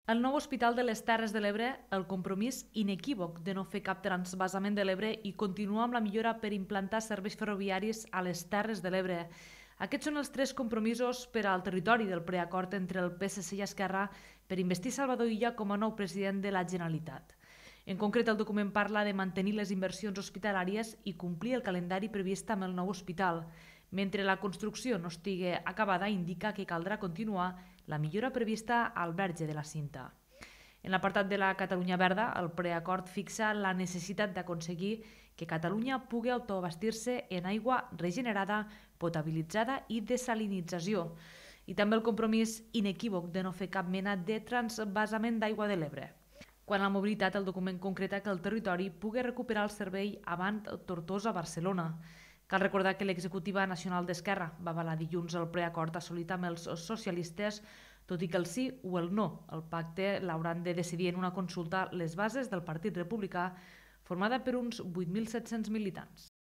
El nou Hospital de les Terres de l'Ebre, el compromís inequívoc de no fer cap transvasament de l'Ebre i continuar amb la millora per implantar serveis ferroviaris a les Terres de l'Ebre. Aquests són els tres compromisos per al territori del preacord entre el PSC i Esquerra per investir Salvador Illa com a nou president de la Generalitat. En concret, el document parla de mantenir les inversions hospitalàries i complir el calendari previst amb el nou hospital. Mentre la construcció no estigui acabada, indica que caldrà continuar la millora prevista al verge de la cinta. En l'apartat de la Catalunya Verda, el preacord fixa la necessitat d'aconseguir que Catalunya pugui autoabastir-se en aigua regenerada, potabilitzada i desalinització. I també el compromís inequívoc de no fer cap mena de transvasament d'aigua de l'Ebre. Quan a la mobilitat, el document concreta que el territori pugui recuperar el servei avant Tortosa-Barcelona. Cal recordar que l'Executiva Nacional d'Esquerra va avalar dilluns el preacord assolit amb els socialistes, tot i que el sí o el no. El pacte l'hauran de decidir en una consulta les bases del Partit Republicà, formada per uns 8.700 militants.